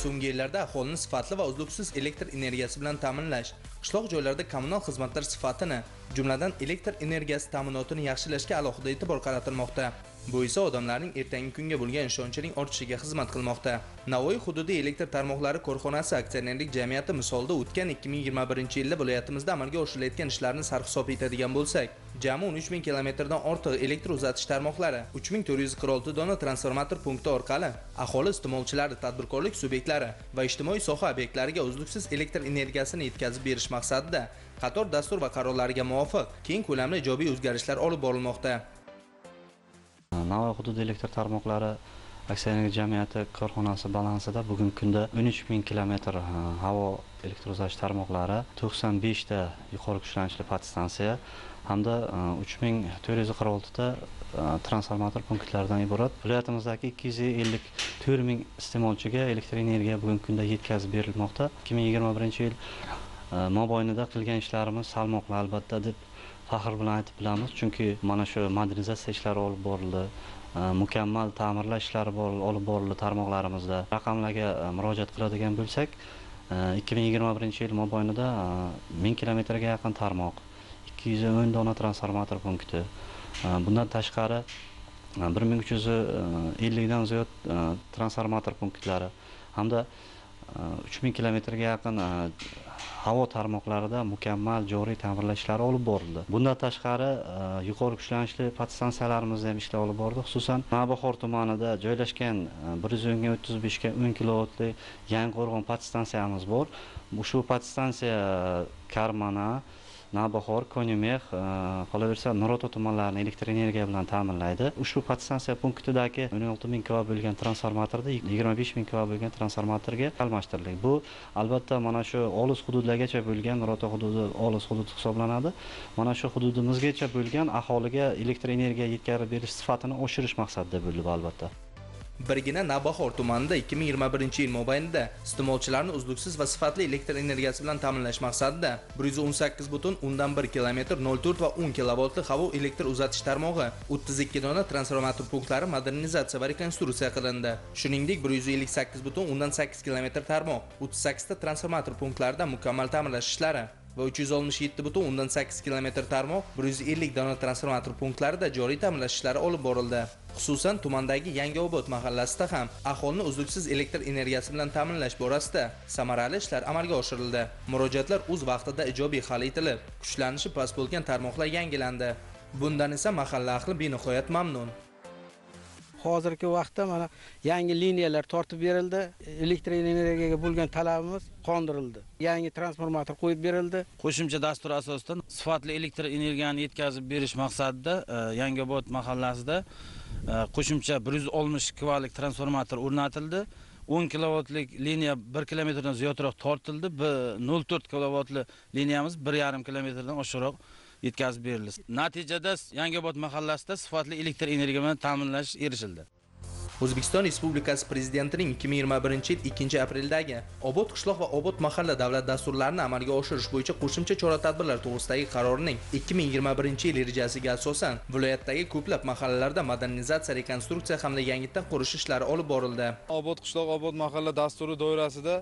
So'nggi yillarda aholini sifatli va uzluksiz elektr energiyasi bilan ta'minlash, qishloq joylarda kommunal xizmatlar sifatini, jumladan elektr energiyasi ta'minotini yaxshilashga alohida e'tibor qaratilmoqda. Bu esa odamlarning ertangi kunga bo'lgan ishonchining ortishiga xizmat qilmoqda. Navoiy hududiy elektr tarmoqlari korxonasi aksionerlik jamiyati misolida o'tgan 2021-yilda viloyatimizda amalga oshirilayotgan ishlarni sarhisob etadigan bo'lsak, jami 13 000 kilometrdan ortiq elektr uzatish tarmoqlari, 3446 dona transformator punkti orqali aholi iste'molchilari, tadbirkorlik subyektlari va ijtimoiy soha obyektlariga uzluksiz elektr energiyasini yetkazib berish maqsadida qator dastur va qarorlariga muvofiq keng ko'lamli ijobiy o'zgarishlar olib borilmoqda. Navoiy hududiy elektr tarmoqlari aksionerlik jamiyati korxonasi balansida bugungi kunda 13 000 kilometr havo elektr uzatish tarmoqlari, 95 ta yuqori kuchlanishli podstansiya hamda 3446 ta transformator punktlaridan iborat viloyatimizdagi 254 000 iste'molchiga elektr energiya bugungi kunda yetkazib berilmoqda. 2021-yil mobaynida qilgan ishlarimiz salmoqli albatta deb faxr bilan aytib bilamiz, chunki mana shu modernizatsiya ishlari olib borildi, mukammal ta'mirlash ishlari olib borildi tarmoqlarimizda. Raqamlarga murojaat qiladigan bo'lsak, 2021-yil mobaynida 1000 kilometrga yaqin tarmoq, 210 dona transformator punkti, bundan tashqari 1350 dan ziyod transformator punktlari hamda 3000 kilometrga yaqin havo tarmoqlarida mukammal joriy ta'mirlash ishlari olib borildi. Bundan tashqari yuqori kuchlanishli podstansiyalarimizni ham ishlar olib bordi. Xususan, Navbahor tumanida joylashgan 135 ga 10 kilovatli Yangiqo'rg'on podstansiyamiz bor. Shu podstansiya Karmana, Navbahor, Konyumex, qolaversa Nurota tumanlarini elektr energiya bilan ta'minlaydi. Ushbu podstansiya punktidagi 16 000 kV bo'lgan transformatorda 25 000 kV bo'lgan transformatorga almashtiriladi. Bu albatta mana shu olis hududlargacha bo'lgan Nurota hududi olis hudud hisoblanadi. Mana shu hududimizgacha bo'lgan aholiga elektr energiya yetkazib berish sifatini oshirish maqsadida bo'ldi albatta. Birgina Navbahor tumanida 2021-yil mobaynida iste'molchilarni uzluksiz va sifatli elektr energiyasi bilan ta'minlash maqsadida 118,1 kilometr 04 va 10 kilovoltli havo elektr uzatish tarmog'i, 32 dona transformator punktlari modernizatsiya va rekonstruksiya qilindi. Shuningdek, 158,8 kilometr tarmoq, 38 ta transformator punktlarida mukammal ta'mirlash ishlari va 367,8 kilometr tarmoq, 150 dona transformator punktlarida joriy ta'mirlash ishlari olib borildi. Xususan, tumandagi Yangiobod mahallasida ham aholini uzluksiz elektr energiyasi bilan ta'minlash borasida samarali ishlar amalga oshirildi. Murojaatlar o'z vaqtida ijobiy hal etilib, kuchlanishi past bo'lgan tarmoqlar yangilandi. Bundan esa mahalla ahli benihoyat mamnun. Hozirgi vaqtda mana yangi liniyalar tortib berildi. Elektr energiyaga bo'lgan talabimiz qondirildi. Yangi transformator qo'yib berildi. Qo'shimcha dastur asosida sifatli elektr energiyani yetkazib berish maqsadida Yangiobod mahallasida qo'shimcha 160 kVlik transformator o'rnatildi. 10 kilovatlik liniya 1 kilometrdan ziyodroq tortildi. 0.4 kilovatli liniyamiz 1,5 kilometrdan oshiqroq yetkazib berildi. Natijada Yangiobod mahallasida sifatli elektr energiya bilan ta'minlash erishildi. O'zbekiston Respublikasi Prezidentining 2021-yil 2-apreldagi Obod qishloq va Obod mahalla davlat dasturlarini amalga oshirish bo'yicha qo'shimcha chora-tadbirlar to'g'risidagi qarorining 2021-yil rejasiga asosan viloyatdagi ko'plab mahallalarda modernizatsiya, rekonstruksiya hamda yangitdan qurish ishlari olib borildi. Obod qishloq, Obod mahalla dasturi doirasida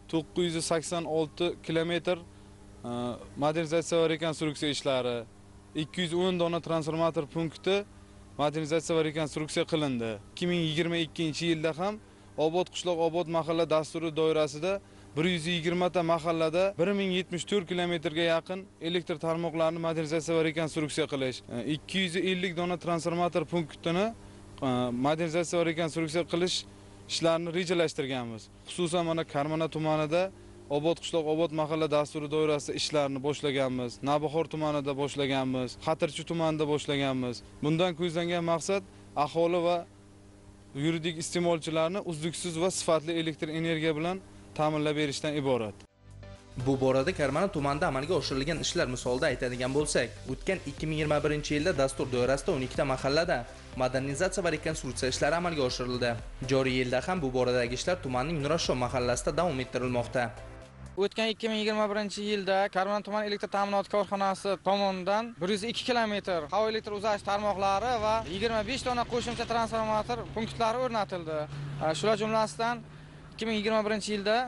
986 kilometr modernizatsiya va rekonstruksiya ishlari, 210 dona transformator punkti modernizatsiya va rekonstruksiya qilindi. 2022-yilda ham Obod qishloq, Obod mahalla dasturi doirasida 120 ta mahallada 1074 kilometrga yaqin elektr tarmoqlarini modernizatsiya va rekonstruksiya qilish, 250 dona transformator punktini modernizatsiya va rekonstruksiya qilish ishlarini rejalashtirganmiz. Xususan mana Karmana tumanida Obod qishloq, Obod mahalla dasturi doirasida ishlarni boshlaganmiz. Navbahor tumanida boshlaganmiz, Xatirchi tumanida boshlaganmiz. Bundan ko'zlangan maqsad aholi va yuridik iste'molchilarni uzluksiz va sifatli elektr energiya bilan ta'minlab berishdan iborat. Bu borada Karmana tumanida amalga oshirilgan ishlar misolida aytadigan bo'lsak, o'tgan 2021-yilda dastur doirasida 12 ta mahallada modernizatsiya va rekonstruksiya ishlari amalga oshirildi. Joriy yilda ham bu boradagi ishlar tumanning Nurashon mahallasida davom ettirilmoqda. O'tgan 2021-yilda Karmana tuman elektr ta'minot korxonasi tomonidan 102 kilometr havo elektr uzatish tarmoqlari va 25 dona qo'shimcha transformator punktlari o'rnatildi. Shular jumlasidan 2021-yilda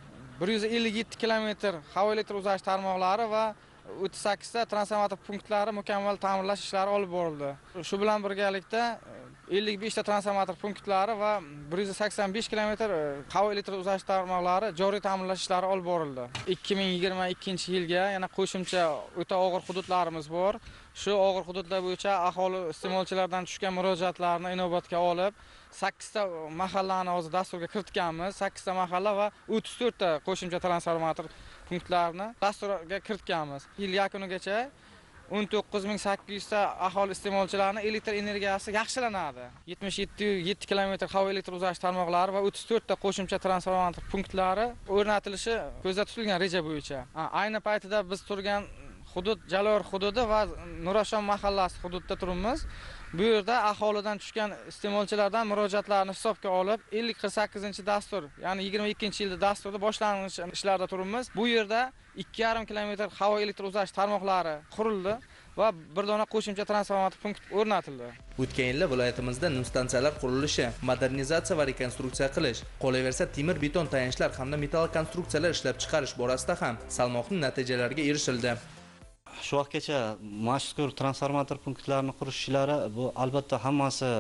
157 kilometr havo elektr uzash tarmoqlari va 38 ta transformator punktlari mukammal ta'mirlash ishlari olib borildi. Shu bilan birgalikda 55 ta transformator punktlari va 185 kilometr havo elektr uzash tarmoqlari joriy ta'mirlash ishlari olib borildi. 2022-yilga yana qo'shimcha o'ta og'ir hududlarimiz bor. Shu og'ir hududlar bo'yicha aholi iste'molchilardan tushgan murojaatlarni inobatga olib, 8 ta mahallani hozir dasturga kiritganmiz. 8 ta mahalla va 34 ta qo'shimcha transformator punktlarni dasturga kiritganmiz. Yil yakunigacha 19800 ta aholi iste'molchilarning elektr energiyasi yaxshilanadi. 77 kilometr havo elektr uzash tarmoqlari va 34 ta qo'shimcha transformator punktlari o'rnatilishi ko'zda tutilgan reja bo'yicha. Ayni paytda biz turgan hudud Jalor hududi va Nurafshon mahallasi hududida turibmiz. Bu yerda aholidan tushgan iste'molchilardan murojaatlarni hisobga olib 50-48-dastur, ya'ni 22-yilda dasturda boshlang'ich ishlarda turibmiz. Bu yerda 2,5 kilometr havo elektr uzash tarmoqlari qurildi va bir dona qo'shimcha transformator punkt o'rnatildi. O'tgan yilda viloyatimizda stansiyalar qurilishi, modernizatsiya va rekonstruksiya qilish, qolaversa temir beton tayanchlar hamda metall konstruksiyalar ishlab chiqarish borasida ham salmoqli natijalarga erishildi. Shu vaqtgacha mazkur transformator punktlarini qurish ishlari bu albatta hammasi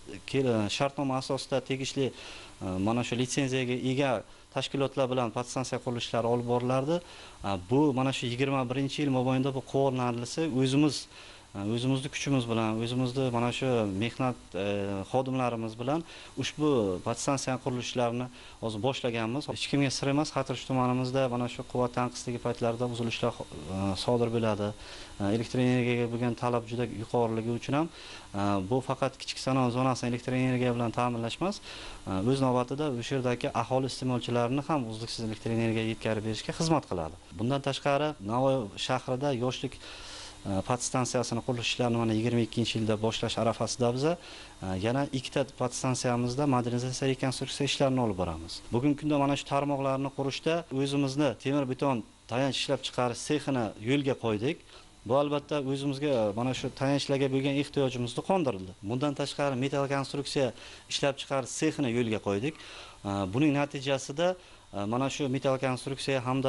shartnoma asosida tegishli mana shu litsenziyaga ega tashkilotlar bilan podstansiya qurilishlari olib borilardi. Bu mana shu 21-yil mobaynida bu qo'llanilsa o'zimizni kuchimiz bilan, o'zimizni mana shu mehnat xodimlarimiz bilan ushbu podstansiya qurilishlarini hozir boshlaganmiz. Hech kimga sir emas, Xatirchi tumanimizda mana shu quvvat tanqisligi paytlarida uzilishlar sodir bo'ladi. Elektr energiyaga bo'lgan talab juda yuqoriligi uchun ham bu faqat kichik sanoat zonasini elektr energiya bilan ta'minlash emas, o'z navbatida o'sha yerdagi aholi iste'molchilarini ham uzluksiz elektr energiya yetkazib berishga xizmat qiladi. Bundan tashqari Navoiy shahrida yoshlik podstansiyasini qurilish ishlarini mana 22-yilda boshlash arafasida biz yana 2 ta podstansiyamizda modernizatsiya rekonstruksiya ishlarini olib boramiz. Bugungi kunda mana shu tarmoqlarni qurishda o'zimizni temir beton tayanch ishlab chiqarish sexini yo'lga qo'ydik. Bu albatta o'zimizga mana shu tayanchlarga bo'lgan ehtiyojimizni qondirildi. Bundan tashqari metall konstruksiya ishlab chiqarish sexini yo'lga qo'ydik. Buning natijasida mana shu metall konstruksiya hamda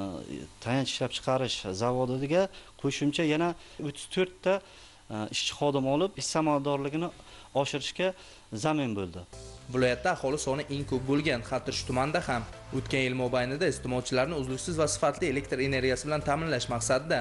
tayanch ishlab chiqarish zavodiga qo'shimcha yana 34 ta ishchi xodim olib, ish samaradorligini oshirishga zamin bo'ldi. Viloyatda aholi soni eng ko'p bo'lgan Xatirchi tumanida ham o'tgan yil mobaynida iste'molchilarni uzluksiz va sifatli elektr energiyasi bilan ta'minlash maqsadida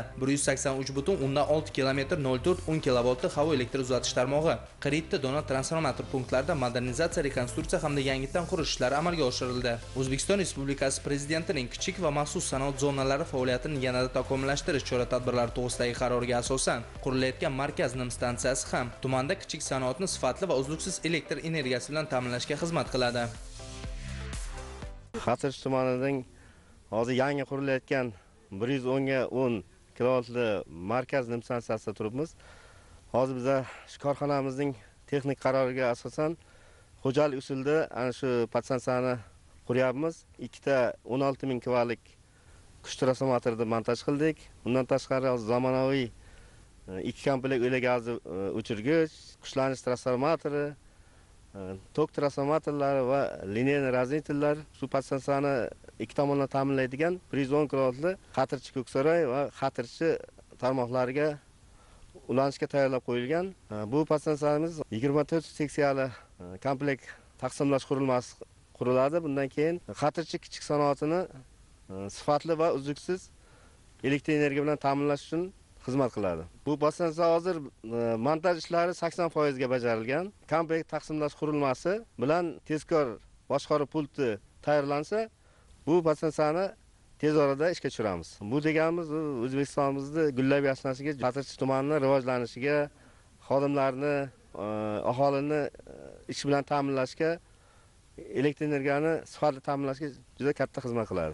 183,6 kilometr 0.4-10 kilovoltli havo elektr uzatish tarmog'i, 47 dona transformator punktlarida modernizatsiya, rekonstruksiya hamda yangidan qurish ishlari amalga oshirildi. O'zbekiston Respublikasi Prezidentining kichik va maxsus sanoat zonalari faoliyatini yanada takomillashtirish chora-tadbirlari to'g'risidagi qaroriga asosan qurilayotgan markaz NIM stansiyasi ham tumanda kichik sanoatni sifatli va uzluksiz elektr energiyasi bilan ta'minlashga xizmat qiladi. Xatirchi tumanining hozir yangi qurilayotgan 110 ga 10 kilovoltli markaz NIM stansiyasida turibmiz. Hozir biz shu korxonamizning texnik qaroriga asosan xo'jalik usulida ana shu podstansiyani quryapmiz. 2 ta 16000 kVlik kuch transformatorni montaj qildik. Undan tashqari zamonaviy 2 komplekt o'lik gazi o'chirgich, kuchlanish transformatori, tok transformatorlari va linear razvitellar shu podstansiyani ikki tomondan ta'minlaydigan 110 kilovoltli Xatirchi Ko'ksaroy va Xatirchi tarmoqlariga ulanishga tayyorlab qo'yilgan. Bu podstansiyamiz 24 seksiyali komplekt taqsimlash qurilmasi quriladi. Bundan keyin Xatirchi kichik sanoatini sifatli va uzluksiz elektr energiya bilan ta'minlash uchun xizmat qiladi. Bu podstansiya hozir montaj ishlari 80% ga bajarilgan. Komplekt taqsimlash qurilmasi bilan tezkor boshqaruv pulti tayyorlansa, bu podstansiyani tez orada ishga tushiramiz. Bu deganimiz O'zbekistonimizni gullab yashnanishiga, Xatirchi tumanining rivojlanishiga, xodimlarni, aholini ish bilan ta'minlashga, elektr energiyani sifatli ta'minlashga juda katta xizmat qiladi.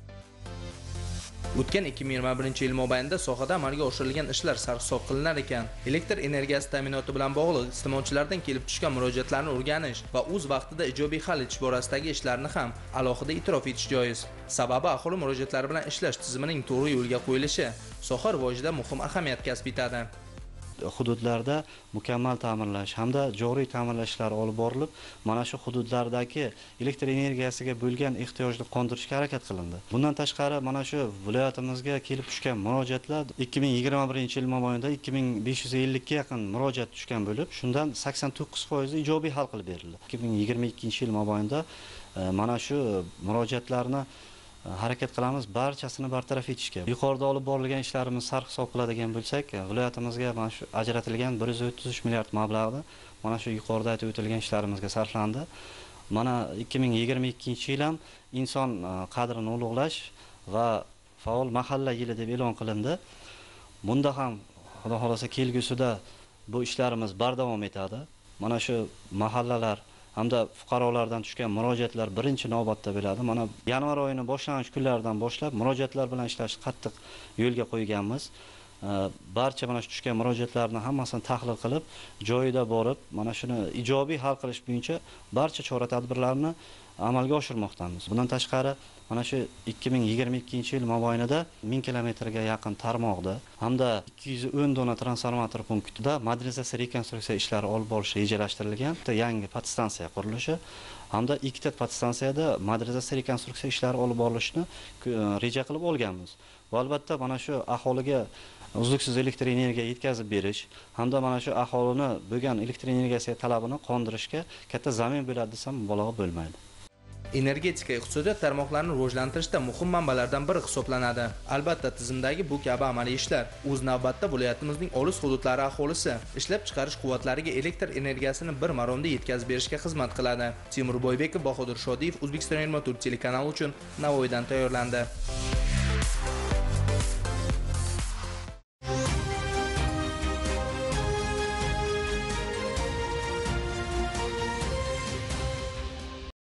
O'tgan 2021-yil mobaynida sohada amalga oshirilgan ishlar sarhisob qilinar ekan. Elektr energiyasi ta'minoti bilan bog'liq iste'molchilardan kelib tushgan murojaatlarni o'rganish va o'z vaqtida ijobiy hal etish borasidagi ishlarni ham alohida e'tirof etish joiz. Sababi aholi murojaatlari bilan ishlash tizimining to'g'ri yo'lga qo'yilishi soha rivojida muhim ahamiyat kasb etadi. hududlarda mukammal ta'mirlash hamda joriy ta'mirlash ishlari olib borilib, mana shu hududlardagi elektr energiyasiga bo'lgan ehtiyojni qondirishga harakat qilindi. Bundan tashqari, mana shu viloyatimizga kelib tushgan murojaatlar 2021-yil mobaynida 2550 ga yaqin murojaat tushgan bo'lib, shundan 89% ijobiy hal qilib berildi. 2022-yil mobaynida mana shu murojaatlarni harakat qilamiz barchasini bartaraf etishga. Yuqorida olib borilgan ishlarimiz sarf hisob qiladigan bo'lsak, viloyatimizga mana shu ajratilgan 133 milliard mablag'da mana shu yuqorida aytib o'tilgan ishlarimizga sarflandi. Mana 2022-yil ham inson qadrini ulug'lash va faol mahalla yili deb e'lon qilindi. Bunda ham xudo xolasa kelgusida bu ishlarimiz bardavom etadi. Mana shu mahallalar hamda fuqarolardan tushgan murojaatlar birinchi navbatda bo'ladi. Mana yanvar oyining boshlang'ich kunlaridan boshlab murojaatlar bilan ishlashni qattiq yo'lga qo'yganmiz. Barcha mana shu tushgan murojaatlarni hammasini tahlil qilib, joyida borib, mana shuni ijobiy hal qilish bo'yicha barcha chora-tadbirlarni amalga oshirmoqdamiz. Bundan tashqari, mana shu 2022-yil mobaynida 1000 kilometrga yaqin tarmoqda hamda 210 dona transformator punktida modernizatsiya rekonstruksiya ishlari olib borish rejalashtirilgan. Yangi podstansiya qurilishi hamda ikkita podstansiyada modernizatsiya rekonstruksiya ishlari olib borilishni reja qilib olganmiz. Va albatta mana shu aholiga uzluksiz elektr energiya yetkazib berish hamda mana shu aholini bo'lgan elektr energiyasiga talabini qondirishga katta zamin bo'ladi desam mubolag'a bo'lmaydi. Energetika iqtisodiyot tarmoqlarini rivojlantirishda muhim manbalardan biri hisoblanadi. Albatta, tizimdagi bu kabi amaliy ishlar o'z navbatda viloyatimizning olis hududlari aholisi ishlab chiqarish quvvatlariga elektr energiyasini bir maromda yetkazib berishga xizmat qiladi. Timur Boybekov, Bahodir Shodiyev, O'zbekiston 24 telekanali uchun Navoiydan tayyorlandi.